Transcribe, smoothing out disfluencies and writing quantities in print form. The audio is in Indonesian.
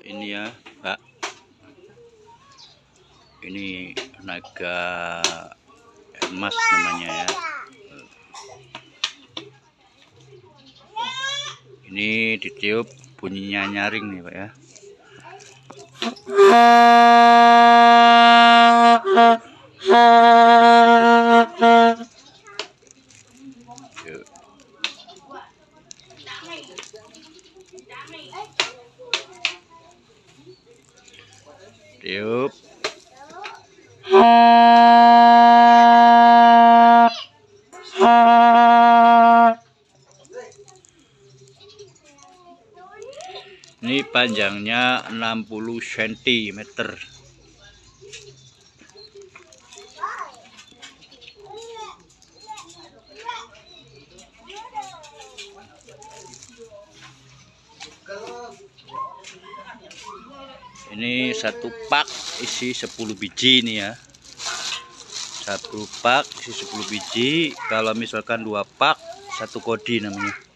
Ini ya Mbak, ini naga emas namanya ya. Ini ditiup bunyinya nyaring nih Pak ya. Tiup. Ini panjangnya 60 cm. Ini satu pak isi 10 biji nih ya. Satu pak isi 10 biji. Kalau misalkan 2 pak, 1 kodi namanya.